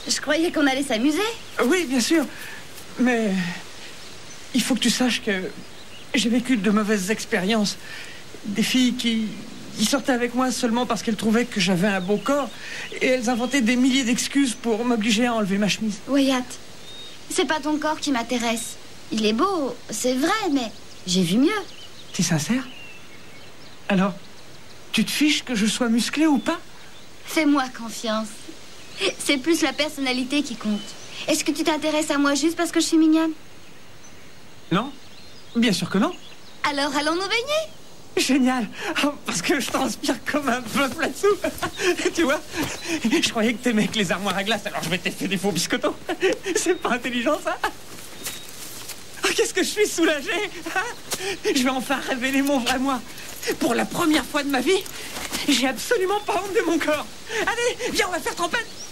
Je croyais qu'on allait s'amuser. Oui, bien sûr. Mais il faut que tu saches que j'ai vécu de mauvaises expériences. Des filles qui sortaient avec moi seulement parce qu'elles trouvaient que j'avais un beau corps. Et elles inventaient des milliers d'excuses pour m'obliger à enlever ma chemise. Wyatt, c'est pas ton corps qui m'intéresse. Il est beau, c'est vrai, mais j'ai vu mieux. T'es sincère? Alors, tu te fiches que je sois musclé ou pas? Fais-moi confiance. C'est plus la personnalité qui compte. Est-ce que tu t'intéresses à moi juste parce que je suis mignonne? Non, bien sûr que non. Alors allons nous baigner. Génial, parce que je transpire comme un bœuf là-dessous. Tu vois, je croyais que t'aimais que les armoires à glace, alors je m'étais fait des faux biscottos. C'est pas intelligent, ça. Oh, qu'est-ce que je suis soulagé, hein? Je vais enfin révéler mon vrai moi. Pour la première fois de ma vie, j'ai absolument pas honte de mon corps. Allez, viens, on va faire trempette.